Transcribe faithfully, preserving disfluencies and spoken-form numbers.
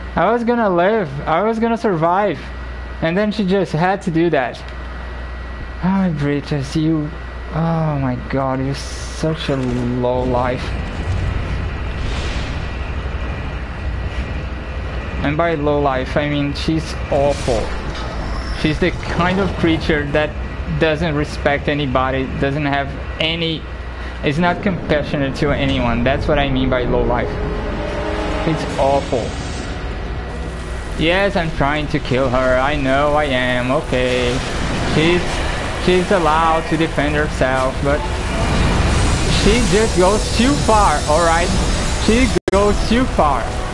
I was gonna live. I was gonna survive. And then she just had to do that. Oh, Ebrietas, you... Oh my god, you're such a low life. And by low life, I mean she's awful. She's the kind of creature that doesn't respect anybody, doesn't have any... is not compassionate to anyone. That's what I mean by low life. It's awful. Yes, I'm trying to kill her. I know I am. Okay. She's... She's allowed to defend herself, but... She just goes too far, alright? She goes too far.